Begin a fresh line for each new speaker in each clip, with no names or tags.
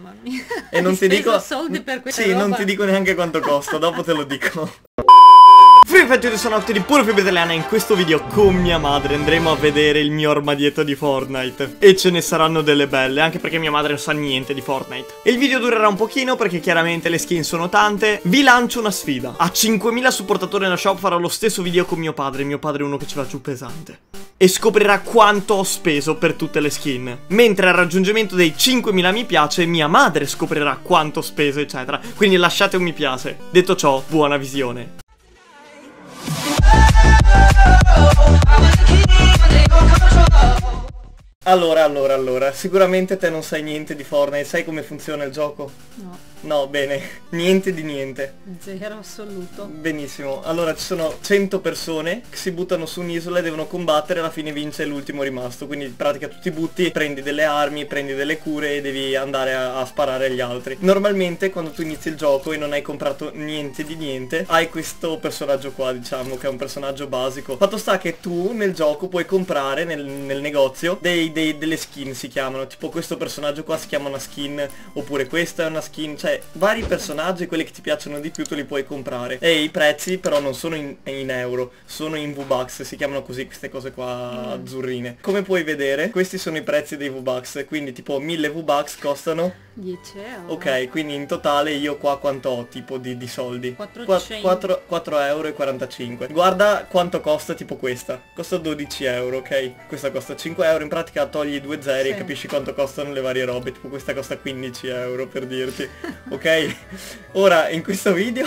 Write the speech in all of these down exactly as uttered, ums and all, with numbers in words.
Mamma mia.
E non ti dico
soldi per questa
Sì,
roba.
non ti dico neanche quanto costa, dopo te lo dico. Perfetto, io sono Octo di Puro Fibra Italiana e in questo video con mia madre andremo a vedere il mio armadietto di Fortnite. E ce ne saranno delle belle, anche perché mia madre non sa niente di Fortnite. E il video durerà un pochino perché chiaramente le skin sono tante. Vi lancio una sfida. A cinquemila supportatori nella shop farò lo stesso video con mio padre. Mio padre è uno che ci va giù pesante. E scoprirà quanto ho speso per tutte le skin. Mentre al raggiungimento dei cinquemila mi piace, mia madre scoprirà quanto ho speso, eccetera. Quindi lasciate un mi piace. Detto ciò, buona visione. Allora, allora, allora, sicuramente te non sai niente di Fortnite, sai come funziona il gioco?
No.
No, bene, niente di niente.
Zero assoluto.
Benissimo, allora ci sono cento persone che si buttano su un'isola e devono combattere, alla fine vince l'ultimo rimasto. Quindi in pratica tu ti butti, prendi delle armi, prendi delle cure e devi andare a, a sparare agli altri. Normalmente quando tu inizi il gioco e non hai comprato niente di niente, hai questo personaggio qua, diciamo, che è un personaggio basico. Fatto sta che tu nel gioco puoi comprare nel, nel negozio dei, dei, delle skin, si chiamano. Tipo questo personaggio qua si chiama una skin, oppure questa è una skin, cioè vari personaggi, quelli che ti piacciono di più tu li puoi comprare. E i prezzi però non sono in, in euro, sono in V-Bucks, si chiamano così queste cose qua mm. azzurrine. Come puoi vedere, questi sono i prezzi dei V-Bucks, quindi tipo mille V-Bucks costano
dieci euro.
Ok, quindi in totale io qua quanto ho tipo di, di soldi?
quattrocento.
quattro euro e quarantacinque. Guarda quanto costa tipo questa. Costa dodici euro, ok? Questa costa cinque euro, in pratica togli i due zeri sì. E capisci quanto costano le varie robe. Tipo questa costa quindici euro, per dirti. Ok? Ora in questo video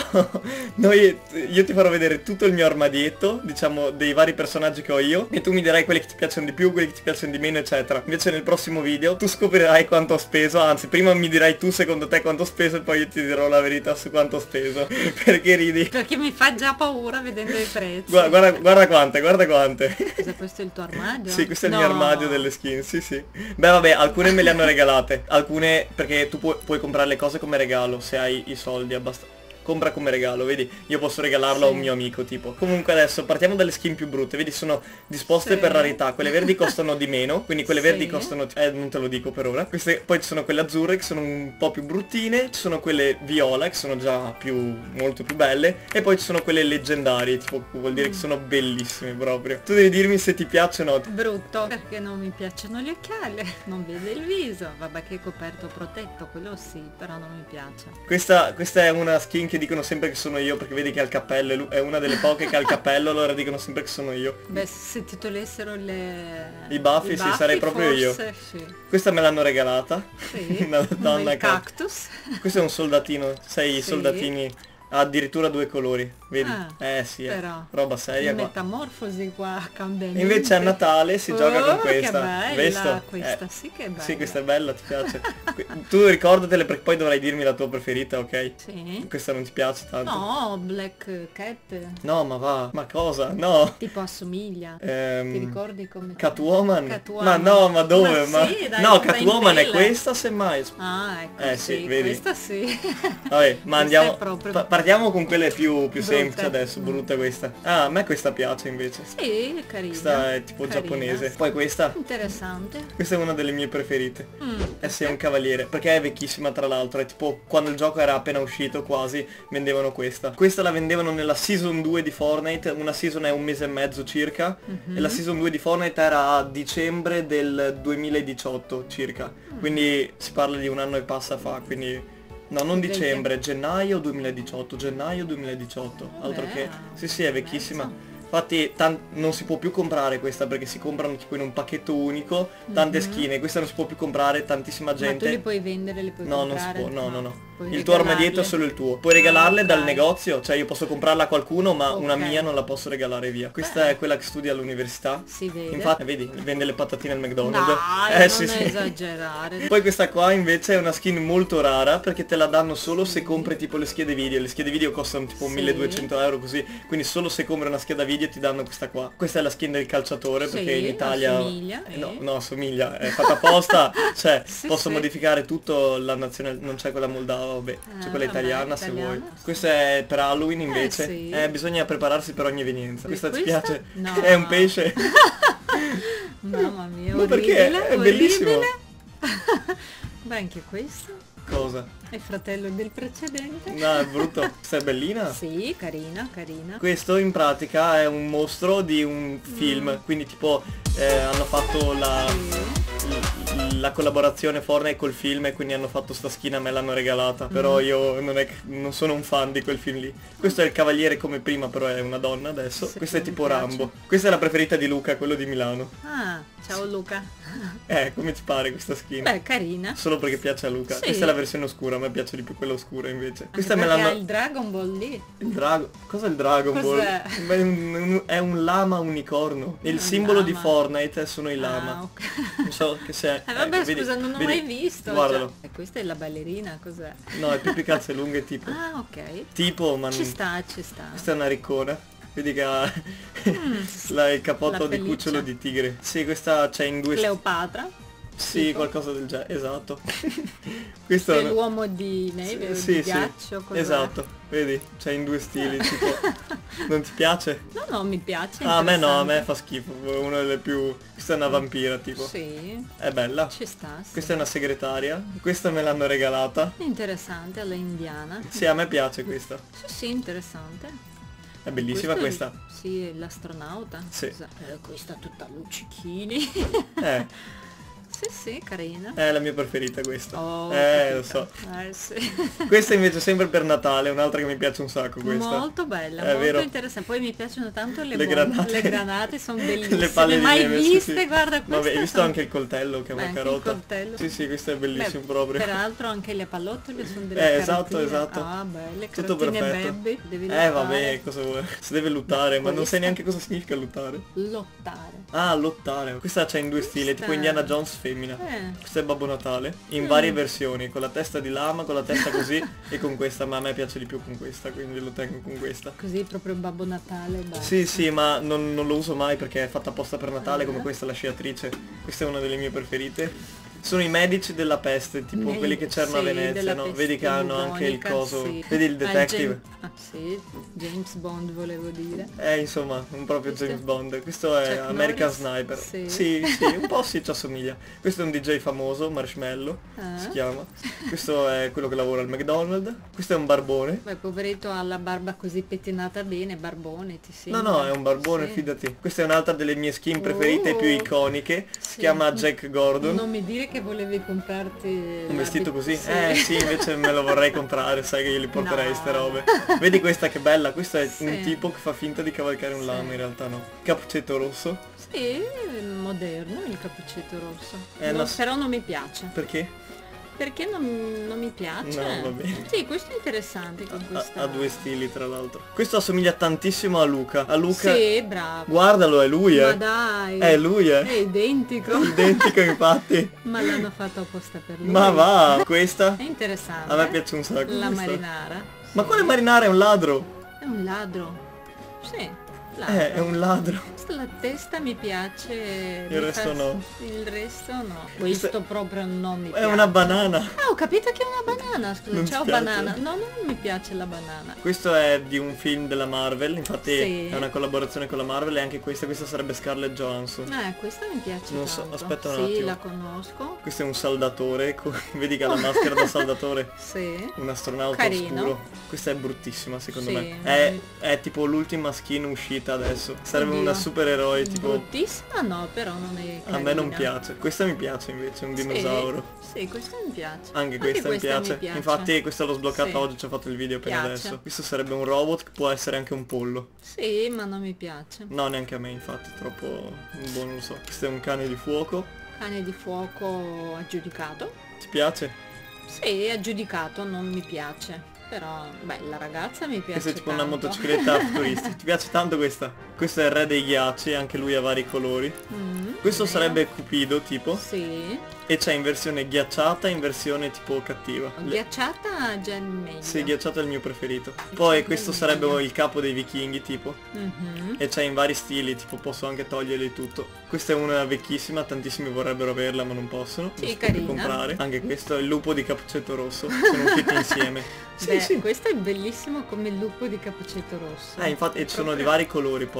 noi, io ti farò vedere tutto il mio armadietto, diciamo dei vari personaggi che ho io, e tu mi dirai quelli che ti piacciono di più, quelli che ti piacciono di meno, eccetera. Invece nel prossimo video tu scoprirai quanto ho speso. Anzi, prima mi dirai tu secondo te quanto ho speso e poi io ti dirò la verità su quanto ho speso. Perché ridi?
Perché mi fa già paura vedendo i prezzi.
Guarda, guarda, guarda quante, guarda quante.
Cosa, questo è il tuo armadio?
Sì, questo è
no.
il mio armadio delle skin, sì sì. Beh vabbè, alcune me le hanno regalate. Alcune perché tu puoi, puoi comprare le cose come regalo se hai i soldi abbastanza. Compra come regalo, vedi? Io posso regalarlo sì. a un mio amico, tipo. Comunque adesso partiamo dalle skin più brutte. Vedi, sono disposte sì. per rarità. Quelle verdi costano di meno. Quindi quelle sì. verdi costano... Eh, non te lo dico per ora. Queste, poi ci sono quelle azzurre che sono un po' più bruttine. Ci sono quelle viola che sono già più... molto più belle. E poi ci sono quelle leggendarie, tipo, vuol dire mm. che sono bellissime proprio. Tu devi dirmi se ti piace o no.
Brutto, perché non mi piacciono gli occhiali. Non vede il viso. Vabbè che è coperto protetto, quello sì, però non mi piace.
Questa, questa è una skin che dicono sempre che sono io, perché vedi che ha il cappello, è una delle poche che ha il cappello, allora dicono sempre che sono io.
Beh, se ti togliessero le...
I baffi, I
sì,
baffi, sarei proprio
forse,
io.
Sì.
Questa me l'hanno regalata.
Sì.
Una donna
il cactus.
Questo è un soldatino, sei
sì.
soldatini. Ha addirittura due colori, vedi?
Ah,
eh sì,
però,
è roba seria qua.
Metamorfosi qua, cambiamenti.
Invece a Natale si
oh,
gioca con questa.
Che bella,
Visto?
questa
eh,
sì che è bella.
Sì, questa è bella, ti piace. Tu ricordatele perché poi dovrai dirmi la tua preferita, ok?
Sì.
Questa non ti piace tanto?
No, Black Cat.
No, ma va, ma cosa? No.
Tipo assomiglia.
Ehm,
ti ricordi come?
Catwoman?
Catwoman.
Ma no, ma dove?
Ma
ma...
Sì, dai,
no, Catwoman è questa semmai.
Ah, ecco.
Eh sì,
sì
vedi.
questa sì.
Vabbè, ma andiamo.
Proprio...
Pa partiamo con quelle più, più
Brutte.
semplici adesso, brutta questa. Ah, a me questa piace invece.
Sì, è carina.
Questa è tipo
carina.
giapponese. Poi questa.
Interessante.
Questa è una delle mie preferite.
Mm,
eh sì, è un cavaliere. Perché è vecchissima tra l'altro. È tipo quando il gioco era appena uscito quasi vendevano questa. Questa la vendevano nella season due di Fortnite. Una season è un mese e mezzo circa. Mm-hmm. E la season due di Fortnite era a dicembre del duemiladiciotto circa. Mm. Quindi si parla di un anno e passa fa. Quindi... No, non dicembre, gennaio duemiladiciotto, gennaio duemiladiciotto, altro
Beh,
che... Sì, sì, è vecchissima. Infatti non si può più comprare questa perché si comprano tipo in un pacchetto unico tante mm-hmm. skin, questa non si può più comprare, tantissima gente.
Ma tu li puoi vendere, le puoi
no,
comprare?
No, non si può, no, no, no.
Puoi
il tuo armadietto è solo il tuo. Puoi regalarle
ah,
dal
okay.
negozio, cioè io posso comprarla a qualcuno ma
okay.
una mia non la posso regalare via. Questa
Beh.
è quella che studia all'università.
Si vede.
Infatti, vedi, vende le patatine al McDonald's.
Dai,
eh,
non
sì, sì.
esagerare.
Poi questa qua invece è una skin molto rara perché te la danno solo se compri tipo le schede video. Le schede video costano tipo sì. milleduecento euro così, quindi solo se compri una scheda video ti danno questa qua. Questa è la skin del calciatore sì, perché in Italia
assomiglia,
eh, no, no, assomiglia, è fatta apposta, cioè sì, posso sì. modificare tutto la nazionale, non c'è quella moldava, vabbè, ah, c'è quella italiana se vuoi. Sì. Questa è per Halloween invece, eh, sì. eh, bisogna prepararsi per ogni evenienza. Questa, questa ti piace?
No.
È un pesce.
Mamma mia,
ma
orribile,
perché? È
orribile.
bellissimo.
Beh, anche questo.
Cosa?
È fratello del precedente.
No, è brutto. Questa è bellina?
Sì, carina, carina.
Questo in pratica è un mostro di un film, mm. quindi tipo eh, hanno fatto la,
sì.
la collaborazione Fortnite col film e quindi hanno fatto sta skin, me l'hanno regalata, mm. però io non, è, non sono un fan di quel film lì. Questo è il cavaliere come prima, però è una donna adesso. Sì, questa è tipo Rambo. Questa è la preferita di Luca, quello di Milano.
Ah, ciao Luca.
Eh, come ti pare questa skin?
Beh, carina.
Solo perché piace a Luca.
Sì.
Questa è la versione oscura, a me piace di più quella oscura invece.
Anche
questa me l'hanno...
ha il Dragon Ball lì.
Il drago... Cos'è il Dragon
Cos'è?
Ball? Beh, È un, un- è un lama unicorno. Il
Un
simbolo di
lama.
Fortnite sono i lama.
Ah, ok.
Non so che se...
Eh, vabbè,
ecco, vedi-
scusa, non ho
vedi-
mai visto.
Guardalo.
Cioè, e questa è la ballerina, cos'è?
No, è più calze lunghe tipo.
Ah, ok.
Tipo, ma...
Ci
non-
sta, ci sta.
Questa è una riccona. Vedi che ha
Mm.
la- il capotto
La
di
pelliccia.
cucciolo di tigre. Sì, questa c'è in due...
Cleopatra.
Sì,
tipo.
qualcosa del genere, esatto. Questo
È
è una-
l'uomo di neve o
Sì,
di
sì,
ghiaccio. Cos'è?
esatto, vedi, c'è in due stili, tipo, non ti piace?
No, no, mi piace. è
Ah, a me no, a me
interessante.
fa schifo, è una delle più... Questa è una vampira, tipo.
Sì,
È bella.
ci sta. Sì.
Questa è una segretaria, questa me l'hanno regalata.
Interessante, alla indiana.
Sì, a me piace questa.
Sì, sì, interessante.
È bellissima
Questo è-
questa.
Sì, è l'astronauta.
Sì.
Scusa, eh, questa tutta luccichini.
Eh,
Sì, sì, carina.
è la mia preferita questa.
Oh,
eh,
ho
lo so.
capito. Eh, sì.
Questa invece sempre per Natale, un'altra che mi piace un sacco questa.
Molto bella,
È
molto
vero.
interessante. Poi mi piacciono tanto le,
Le
bombe-
granate.
le granate sono bellissime.
Le palle di
mai
neve, sì,
viste,
sì.
guarda questa.
Vabbè, hai visto anche il coltello che è
Beh,
una
anche il
carota.
coltello.
Sì, sì, questo è bellissimo
Beh,
proprio.
Peraltro anche le pallottole sono delle
Eh, esatto,
carotine.
esatto.
Ah, belle,
Tutto
carotine
perfetto.
baby, devi
Eh
lottare.
vabbè, cosa vuoi? Si deve lottare, ma non
questa-
sai neanche cosa significa lottare.
Lottare.
Ah, lottare. Questa c'è in due stili, tipo
Questa-
Indiana Jones femmina.
Eh.
Questo è Babbo Natale, in
Mm.
varie versioni, con la testa di lama, con la testa così e con questa, ma a me piace di più con questa, quindi lo tengo con questa.
Così proprio Babbo Natale. Basta.
Sì, sì, ma non, non lo uso mai perché è fatta apposta per Natale, come
Ah.
questa la sciatrice. Questa è una delle mie preferite. Sono i medici della peste, tipo
Nei-
quelli che c'erano a
sì,
Venezia,
della
no?
peste
Vedi che hanno anche il
bubonica,
coso.
sì.
Vedi il
Ah,
detective?
Jam- ah, sì, James Bond volevo dire.
Eh, insomma, un proprio
Questo-
James Bond. Questo è
Chuck
American
Norris?
Sniper.
Sì.
sì, sì, un po' si ci assomiglia. Questo è un D J famoso, Marshmallow,
Ah.
si chiama. Questo è quello che lavora al McDonald's. Questo è un barbone.
Beh, poveretto ha la barba così pettinata bene, barbone, ti
No,
sembra?
no, è un barbone,
Sì.
fidati. Questa è un'altra delle mie skin preferite e
Oh.
più iconiche. Si
Sì.
chiama Jack Gordon.
Non mi dire che volevi comprarti
Un vestito così?
Sì.
Eh sì, invece me lo vorrei comprare, sai che io li porterei
No.
ste robe. Vedi questa che bella, questo è
Sì.
un tipo che fa finta di cavalcare un
Sì.
lama, in realtà no. Cappuccetto rosso.
Sì, moderno il cappuccetto rosso.
Eh,
No,
no.
Però non mi piace.
Perché?
Perché non, non mi piace?
No, va bene.
Sì, questo è interessante con
Ha,
questa.
ha due stili tra l'altro. Questo assomiglia tantissimo a Luca. A Luca.
Sì, bravo.
Guardalo, è lui,
Ma
eh.
dai.
È lui,
È
eh.
identico.
Identico infatti.
Ma l'hanno fatto apposta per lui.
Ma va, questa?
È interessante.
A me piace un sacco.
La
questa.
marinara.
Ma
Sì.
quale marinara è un ladro?
È un ladro. Sì, ladro.
Eh, è un ladro.
La testa mi piace.
Il
mi
resto
fa-
no.
Il resto no. Questo proprio non mi
È
piace.
una banana.
Ah, ho capito che è una banana, scusa.
Non ti
Ciao
piace?
banana. No, non mi piace la banana.
Questo è di un film della Marvel, infatti
Sì.
è una collaborazione con la Marvel e anche questa, questa sarebbe Scarlett Johansson.
Eh, questa mi piace
Non so,
tanto.
aspetta un
sì,
attimo.
la conosco.
Questo è un saldatore, co- vedi che ha la maschera da saldatore.
Sì.
Un astronauta
Carino.
oscuro. Questa è bruttissima secondo
Sì.
me. È, è tipo l'ultima skin uscita adesso. Sarebbe
Oddio.
una supereroe tipo...
Bruttissima no, però non è
A me non
carina.
piace. Questa mi piace invece, un
Sì,
dinosauro.
Sì, questa mi piace.
Anche questa, mi, piace.
piace.
Infatti questa l'ho sbloccata
Sì.
oggi, ci ho fatto il video appena
Piace.
adesso. Questo sarebbe un robot che può essere anche un pollo.
Sì, ma non mi piace.
No, neanche a me infatti, troppo boh, non lo so. Questo è un cane di fuoco.
Cane di fuoco aggiudicato.
Ti piace?
Sì, aggiudicato, non mi piace. Però, beh, la ragazza mi piace
Questa è tipo una
tanto.
motocicletta futuristica. Ti piace tanto questa? Questo è il re dei ghiacci, anche lui ha vari colori.
Mm,
Questo
vero.
sarebbe Cupido tipo.
Sì.
E c'è in versione ghiacciata e in versione tipo cattiva. Le-
Ghiacciata già meglio.
Sì, ghiacciata è il mio preferito. Poi questo
meglio.
sarebbe il capo dei vichinghi tipo.
Mhm.
E c'è in vari stili, tipo posso anche toglierli tutto. Questa è una vecchissima, tantissimi vorrebbero averla ma non possono.
Sì,
non si può più
carina.
comprare. Anche questo è il lupo di Cappuccetto Rosso. Sono usciti insieme. Sì,
Beh,
sì.
questo è bellissimo come il lupo di Cappuccetto Rosso.
Eh, infatti e ci sono di
Proprio-
vari colori poi.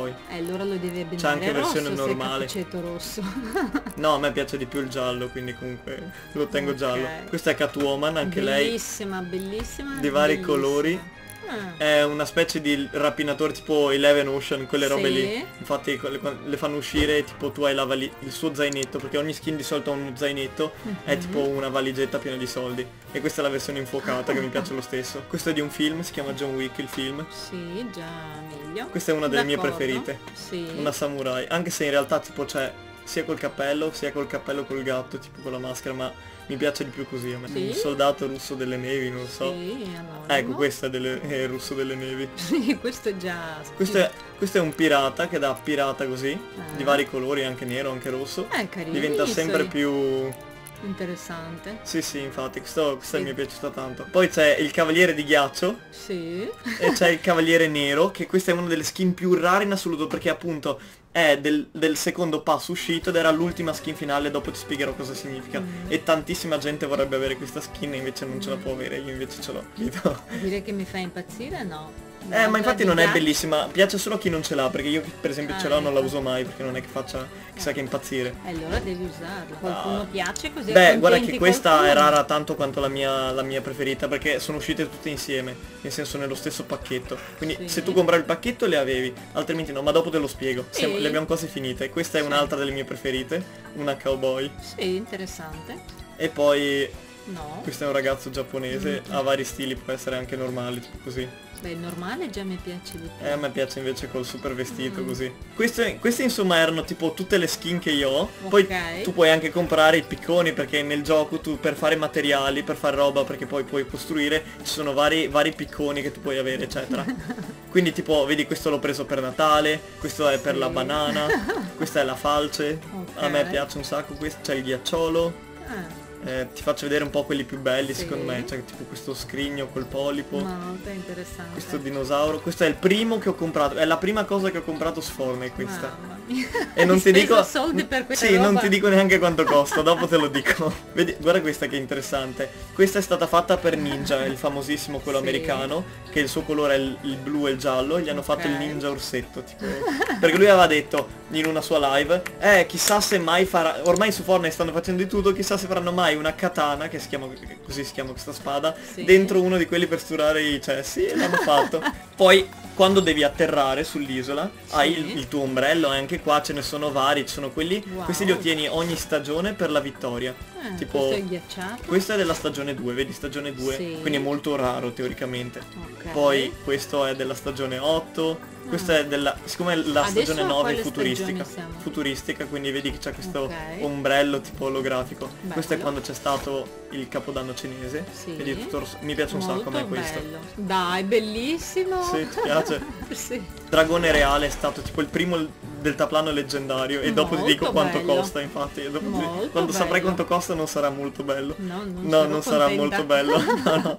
poi.
Eh, allora lo devi abbinare
C'è anche
rosso,
versione
se
normale.
cappuccetto rosso.
No, a me piace di più il giallo, quindi comunque lo tengo
Ok.
giallo. Questa è Catwoman, anche lei
Bellissima, bellissima.
di vari
bellissima.
colori.
Ah,
È una specie di rapinatore tipo Eleven Ocean, quelle robe
Sì.
lì. Infatti le, le fanno uscire, tipo tu hai la vali- il suo zainetto, perché ogni skin di solito ha uno zainetto, è
Mhm.
tipo una valigetta piena di soldi. E questa è la versione infuocata che mi piace lo stesso. Questo è di un film, si chiama John Wick il film.
sì, già meglio.
Questa è una delle mie
D'accordo.
preferite.
Sì.
Una samurai. Anche se in realtà tipo c'è sia col cappello, sia col cappello col gatto, tipo con la maschera, ma mi piace di più così a me.
Sì?
Un soldato russo delle nevi, non lo so.
Sì, anonimo.
Ecco, questo è, delle, è il russo delle nevi.
Sì, questo è già...
Questo è, questo è un pirata che da pirata così,
Ah.
di vari colori, anche nero, anche rosso.
Eh, carino.
Diventa sempre più...
Interessante.
Sì sì, infatti, questo, questa
Sì.
mi è piaciuta tanto. Poi c'è il cavaliere di ghiaccio
Sì.
e c'è il cavaliere nero, che questa è una delle skin più rare in assoluto, perché appunto è del, del secondo pass uscito ed era l'ultima skin finale, dopo ti spiegherò cosa significa.
Mm.
E tantissima gente vorrebbe avere questa skin e invece non ce la può avere, io invece ce l'ho. capito?
Dire che mi fa impazzire, no.
Eh, ma infatti non è
bellissima.
bellissima, piace solo a chi non ce l'ha, perché io per esempio
Ah,
ce l'ho non la
ecco.
uso mai, perché non è che faccia chissà che impazzire.
Allora devi usarlo. Qualcuno
Ah.
piace così.
Beh, guarda
accontenti
che questa
qualcuno.
è rara tanto quanto la mia, la mia preferita, perché sono uscite tutte insieme, nel senso nello stesso pacchetto. Quindi
Sì.
se tu compravi il pacchetto le avevi, altrimenti no, ma dopo te lo spiego. Siamo-
Sì.
le abbiamo quasi finite. Questa è
Sì.
un'altra delle mie preferite, una cowboy.
Sì, interessante.
E poi
No.
questo è un ragazzo giapponese,
Mm.
ha vari stili, può essere anche normale, tipo così.
Beh, il normale già mi piace di più.
Eh, a me piace invece col super vestito
Mm.
così. Queste, queste insomma erano tipo tutte le skin che io ho. Poi
Ok.
tu puoi anche comprare i picconi, perché nel gioco tu per fare materiali, per fare roba, perché poi puoi costruire, ci sono vari, vari picconi che tu puoi avere, eccetera. Quindi tipo, vedi, questo l'ho preso per Natale, questo è per
Sì.
la banana, questa è la falce.
Ok.
A me piace un sacco, questo c'è il ghiacciolo.
Ah,
Eh, ti faccio vedere un po' quelli più belli,
Sì.
secondo me. C'è tipo questo scrigno col polipo.
molto interessante.
Questo dinosauro, questo è il primo che ho comprato, è la prima cosa che ho comprato su Fortnite questa.
Mamma mia.
E non
Hai
ti
speso
dico
soldi per questa
Sì, non
roba?
ti dico neanche quanto costa, dopo te lo dico. Vedi, guarda questa che interessante. Questa è stata fatta per Ninja, il famosissimo quello
Sì.
americano, che il suo colore è il, il blu e il giallo, e gli hanno fatto il
Ok.
ninja orsetto, tipo. Perché lui aveva detto in una sua live, eh, chissà se mai farà, ormai su Fortnite stanno facendo di tutto, chissà se faranno mai una katana, che si chiama, così si chiama questa spada,
Sì.
dentro uno di quelli per sturare i cessi, e l'hanno fatto. Poi quando devi atterrare sull'isola hai
Sì.
il, il tuo ombrello, e anche qua ce ne sono vari, ci sono quelli,
Wow.
questi li ottieni ogni stagione per la vittoria.
Eh,
tipo
questo è ghiacciato.
questo è della stagione due, vedi, stagione due,
Sì.
quindi è molto raro teoricamente.
Ok.
Poi questo è della stagione otto, questo
Ah.
è della, siccome la
Adesso
stagione
a
nove è
quale
futuristica,
stagione siamo?
futuristica, quindi vedi che c'è questo
Ok.
ombrello tipo olografico.
Bello.
Questo è quando c'è stato il capodanno cinese.
Sì.
Vedi, è tutto rosso. Mi piace un sacco a me
Molto
questo.
bello. Dai, bellissimo.
Sì, ti piace?
Sì.
Dragone reale è stato tipo il primo deltaplano leggendario, e dopo ti
Molto
dico quanto
bello.
costa, infatti, e dopo ti-
Molto
quando saprai
bello.
quanto costa non sarà molto bello.
No, non,
No,
sono
non sarà
contenta.
molto bello. No, no.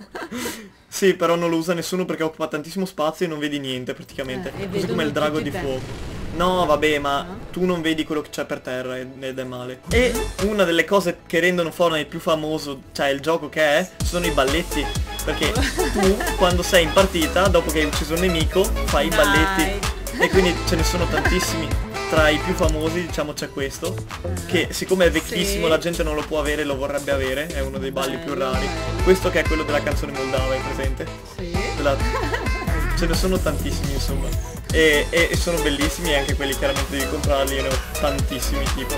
Sì, però non lo usa nessuno perché occupa tantissimo spazio e non vedi niente praticamente.
Eh, e
Così come il
vedono
drago
tutti
di
te.
fuoco. No, vabbè, ma
No?
tu non vedi quello che c'è per terra ed ed è male. E una delle cose che rendono Fortnite più famoso, cioè il gioco che è, sono i balletti. Perché tu, quando sei in partita, dopo che hai ucciso un nemico, fai i
Dai.
balletti. E quindi ce ne sono tantissimi. Tra i più famosi, diciamo, c'è questo, che siccome è vecchissimo
Sì.
la gente non lo può avere, lo vorrebbe avere, è uno dei balli più
Bello,
rari.
bello.
Questo che è quello della canzone moldava, è presente?
Sì.
Quella- Ce ne sono tantissimi, insomma. E, e- e sono bellissimi, e anche quelli chiaramente devi comprarli, io ne ho tantissimi tipo.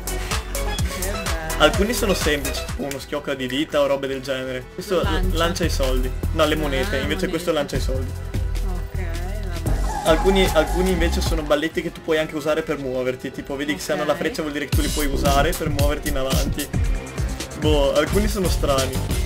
Che bello.
Alcuni sono semplici, tipo uno schiocco di dita o robe del genere. Questo
Lancia.
lancia i soldi. No, le monete,
Ah,
invece questo
monete.
lancia i soldi.
Ok, vabbè.
Alcuni, alcuni invece sono balletti che tu puoi anche usare per muoverti. Tipo, vedi che se hanno la
Ok.
freccia vuol dire che tu li puoi usare per muoverti in avanti. Boh, alcuni sono strani.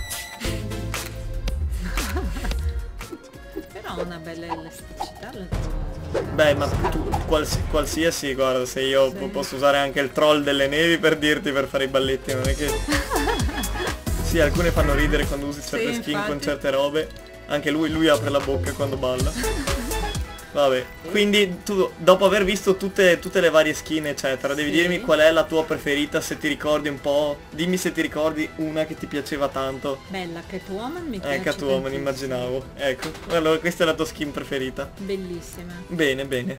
Però ha una bella elasticità la tua.
Beh, ma tu, quals- qualsiasi, guarda, se io
Sì.
po- posso usare anche il troll delle nevi per dirti, per fare i balletti, non è che... Sì, alcune fanno ridere quando usi certe
Sì,
skin con
infatti.
certe robe. Anche lui, lui apre la bocca quando balla. Vabbè, quindi tu, dopo aver visto tutte, tutte le varie skin eccetera, devi
Sì.
dirmi qual è la tua preferita, se ti ricordi un po'. Dimmi se ti ricordi una che ti piaceva tanto.
Bella, Catwoman mi piace
Eh, Catwoman,
tantissimo.
immaginavo. Ecco, allora questa è la tua skin preferita.
Bellissima.
Bene, bene.